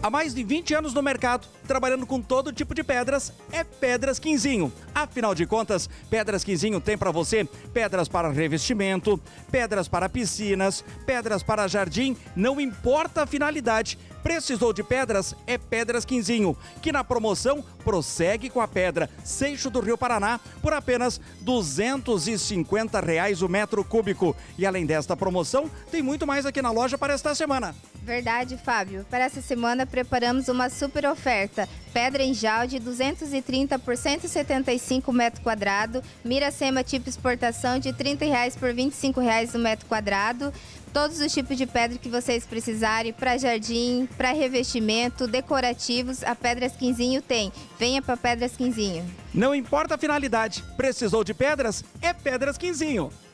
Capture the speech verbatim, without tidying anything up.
Há mais de vinte anos no mercado, trabalhando com todo tipo de pedras, é Pedras Quinzinho. Afinal de contas, Pedras Quinzinho tem para você pedras para revestimento, pedras para piscinas, pedras para jardim, não importa a finalidade. Precisou de pedras? É Pedras Quinzinho, que na promoção prossegue com a pedra Seixo do Rio Paraná por apenas duzentos e cinquenta reais o metro cúbico. E além desta promoção, tem muito mais aqui na loja para esta semana. Verdade, Fábio. Para essa semana preparamos uma super oferta. Pedra em Jalde duzentos e trinta por cento e setenta e cinco metro quadrado, Miracema tipo exportação de trinta reais por vinte e cinco reais o metro quadrado. Todos os tipos de pedra que vocês precisarem para jardim, para revestimento, decorativos, a Pedras Quinzinho tem. Venha para Pedras Quinzinho. Não importa a finalidade, precisou de pedras? É Pedras Quinzinho.